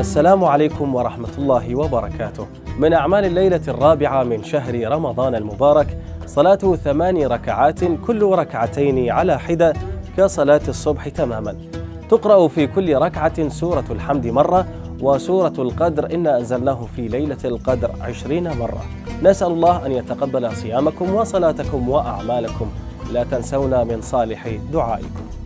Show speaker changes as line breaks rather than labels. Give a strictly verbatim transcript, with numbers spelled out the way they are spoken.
السلام عليكم ورحمة الله وبركاته. من أعمال الليلة الرابعة من شهر رمضان المبارك صلاة ثمان ركعات كل ركعتين على حدة كصلاة الصبح تماما. تقرأ في كل ركعة سورة الحمد مرة، وسورة القدر إنا أنزلناه في ليلة القدر عشرين مرة. نسأل الله أن يتقبل صيامكم وصلاتكم وأعمالكم. لا تنسونا من صالح دعائكم.